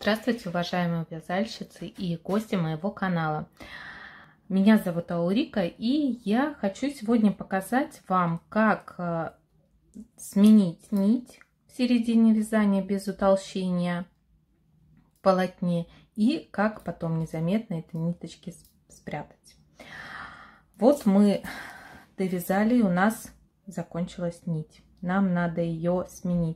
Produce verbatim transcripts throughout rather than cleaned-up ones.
Здравствуйте, уважаемые вязальщицы и гости моего канала. Меня зовут Аурика, и я хочу сегодня показать вам, как сменить нить в середине вязания без утолщения в полотне и как потом незаметно эти ниточки спрятать. Вот мы довязали, у нас закончилась нить. Нам надо ее сменить,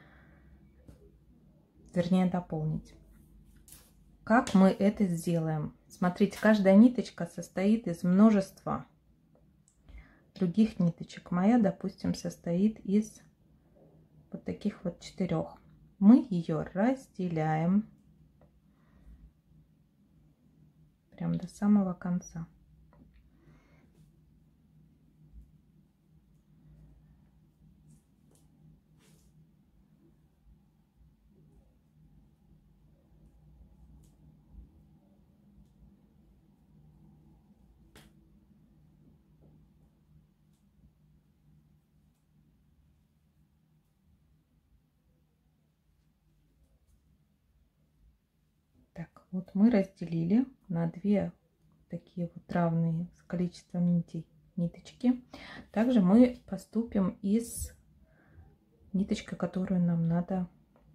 вернее дополнить. Как мы это сделаем? Смотрите, каждая ниточка состоит из множества других ниточек. Моя, допустим, состоит из вот таких вот четырех. Мы ее разделяем прям до самого конца. Так, вот мы разделили на две такие вот равные с количеством нитей ниточки. Также мы поступим и с ниточкой, которую нам надо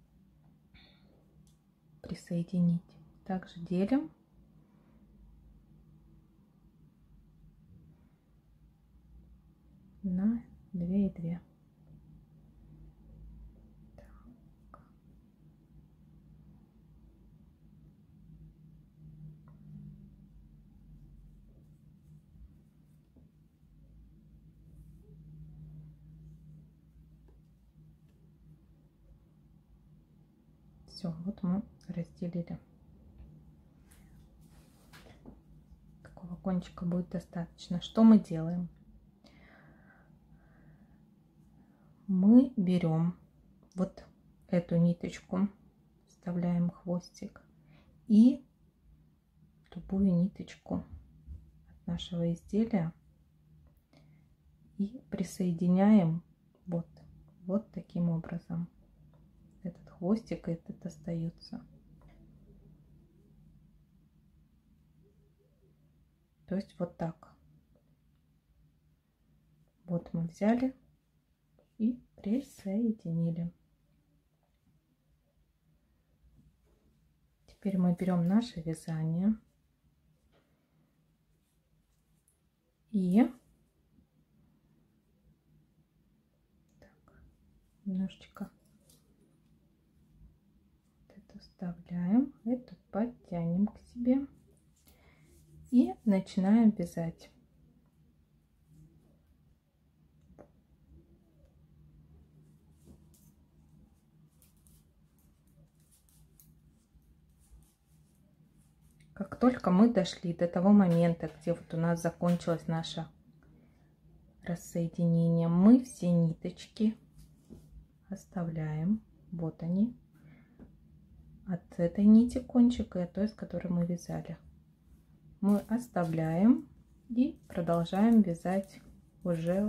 присоединить. Также делим на две и две. Все, вот мы разделили. Такого кончика будет достаточно. Что мы делаем? Мы берем вот эту ниточку, вставляем хвостик и любую ниточку от нашего изделия и присоединяем вот, вот таким образом. Этот хвостик, этот остается. То есть вот так. Вот мы взяли и присоединили. Теперь мы берем наше вязание и так, немножечко вот это вставляем, эту подтянем к себе и начинаем вязать. Как только мы дошли до того момента, где вот у нас закончилось наше рассоединение, мы все ниточки оставляем. Вот они. От этой нити кончика и той, с которой мы вязали. Мы оставляем и продолжаем вязать уже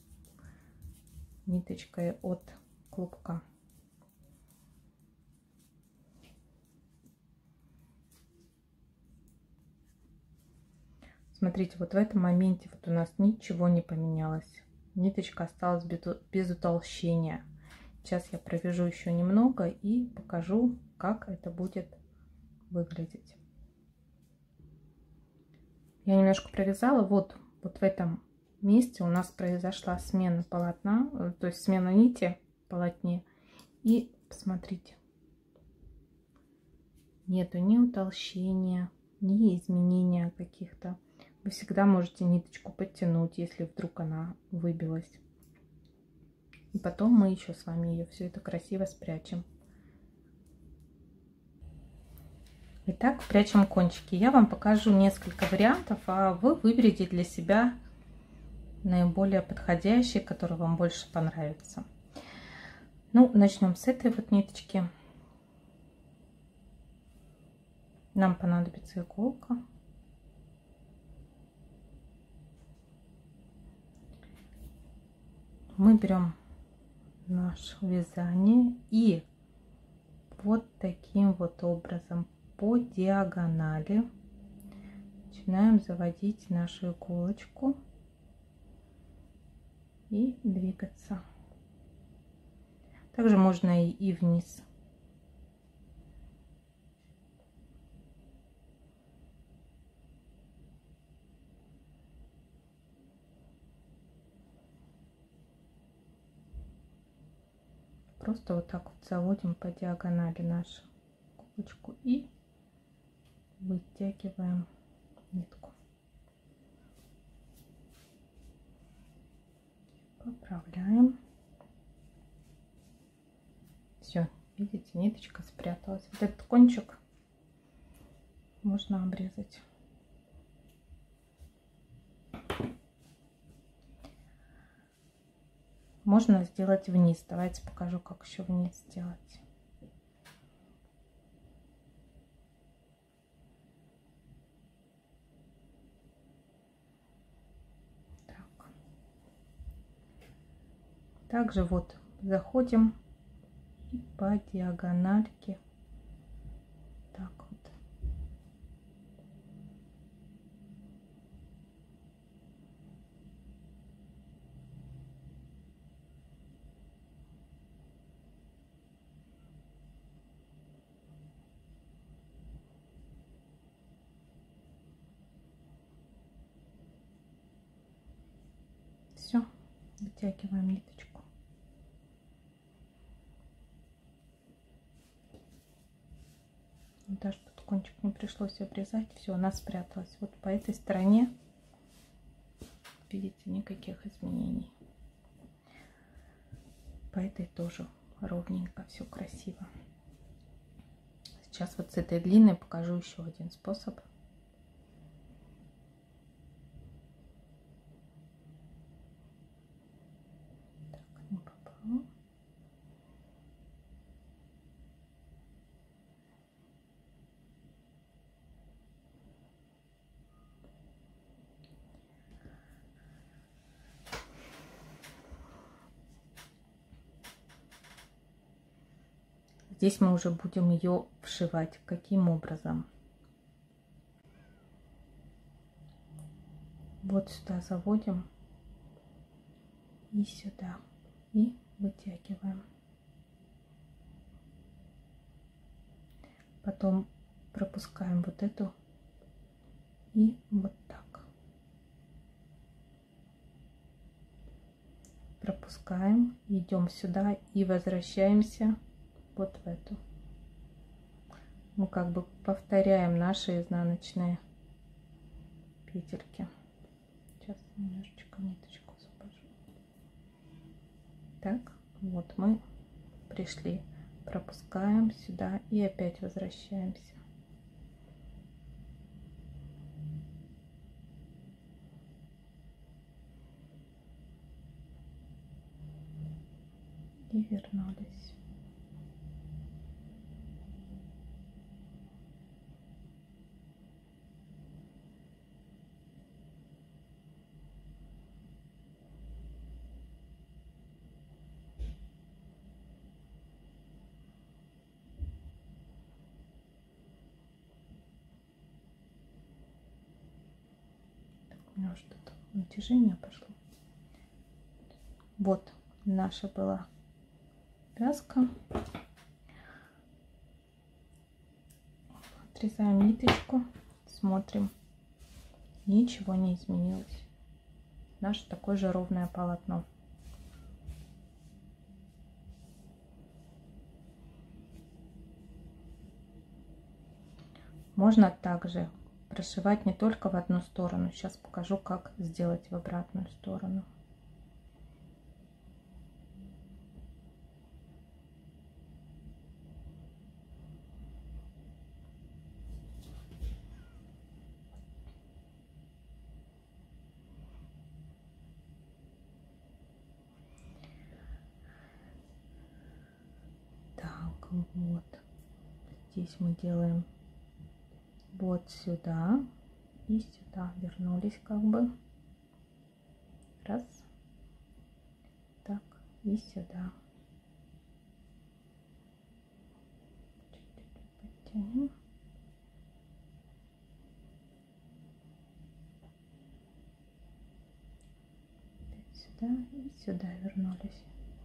ниточкой от клубка. Смотрите, вот в этом моменте вот у нас ничего не поменялось. Ниточка осталась без утолщения. Сейчас я провяжу еще немного и покажу, как это будет выглядеть. Я немножко провязала. Вот, вот в этом месте у нас произошла смена полотна, то есть смена нити в полотне. И посмотрите, нету ни утолщения, ни изменения каких-то. Вы всегда можете ниточку подтянуть, если вдруг она выбилась. И потом мы еще с вами ее все это красиво спрячем. Итак, прячем кончики. Я вам покажу несколько вариантов, а вы выберите для себя наиболее подходящий, который вам больше понравится. Ну, начнем с этой вот ниточки. Нам понадобится иголка. Мы берем наше вязание и вот таким вот образом по диагонали начинаем заводить нашу иголочку и двигаться. Также можно и, и вниз. Просто вот так вот заводим по диагонали нашу иголочку и вытягиваем нитку. Поправляем. Все, видите, ниточка спряталась. Вот этот кончик можно обрезать. Можно сделать вниз. Давайте покажу, как еще вниз сделать. Так. Также вот заходим и по диагональке. Так вот. Все, вытягиваем ниточку. Даже тут кончик не пришлось обрезать. Все, она спряталась. Вот по этой стороне, видите, никаких изменений. По этой тоже ровненько, все красиво. Сейчас вот с этой длинной покажу еще один способ. Так, не попало. Здесь мы уже будем ее вшивать. Каким образом? Вот сюда заводим и сюда. И вытягиваем. Потом пропускаем вот эту и вот так. Пропускаем, идем сюда и возвращаемся вот в эту. Мы как бы повторяем наши изнаночные петельки. Сейчас немножечко ниточку освобожу. Так, вот мы пришли. Пропускаем сюда и опять возвращаемся. И вернулись. У меня что-то натяжение пошло. Вот наша была вязка. Отрезаем ниточку, смотрим, ничего не изменилось. Наше такое же ровное полотно. Можно также прошивать не только в одну сторону. Сейчас покажу, как сделать в обратную сторону. Так, вот. Здесь мы делаем вот сюда и сюда. Вернулись как бы. Раз. Так, и сюда. Тянем. Сюда и сюда вернулись.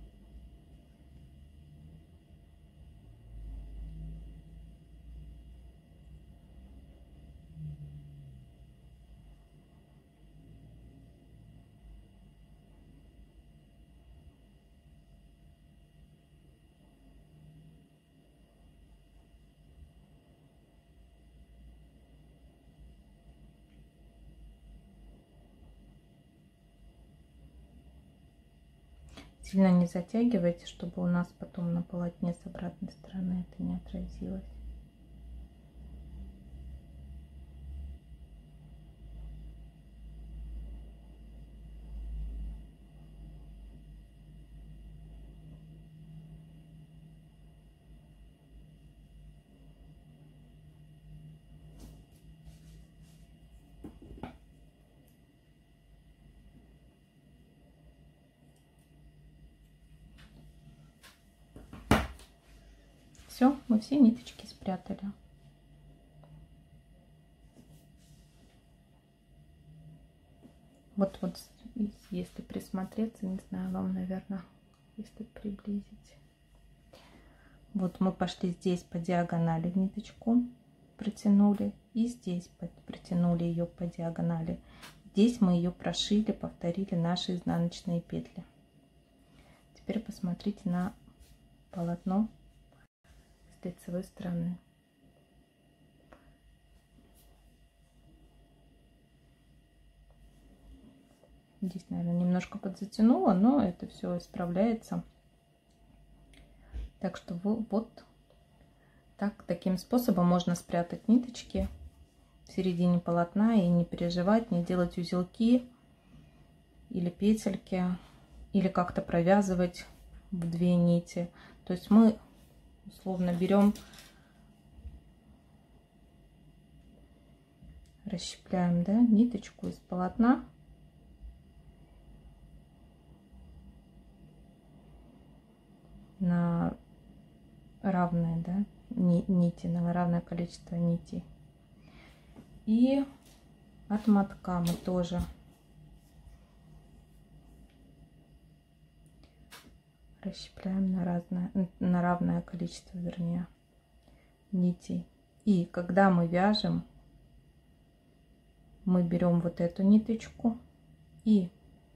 Сильно не затягивайте, чтобы у нас потом на полотне с обратной стороны это не отразилось. Все, мы все ниточки спрятали. Вот, вот, если присмотреться, не знаю, вам, наверное, если приблизить. Вот мы пошли здесь по диагонали ниточку, протянули, и здесь протянули ее по диагонали. Здесь мы ее прошили, повторили наши изнаночные петли. Теперь посмотрите на полотно с лицевой стороны. Здесь, наверное, немножко подзатянуло, но это все исправляется. Так что вот так, таким способом можно спрятать ниточки в середине полотна и не переживать, не делать узелки или петельки, или как-то провязывать в две нити. То есть мы условно берем, расщепляем, да, ниточку из полотна. На равное, да, нити, на равное количество нитей. И от мотка мы тоже расщепляем на разное, на равное количество, вернее, нитей. И когда мы вяжем, мы берем вот эту ниточку и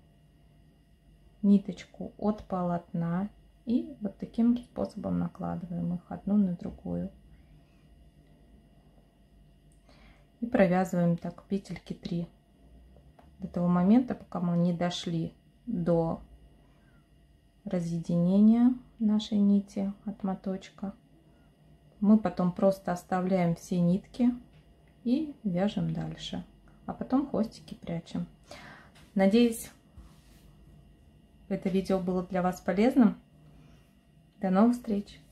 ниточку от полотна и вот таким способом накладываем их одну на другую. И провязываем так петельки три до того момента, пока мы не дошли до разъединения нашей нити от моточка. Мы потом просто оставляем все нитки и вяжем дальше, а потом хвостики прячем. Надеюсь, это видео было для вас полезным. До новых встреч!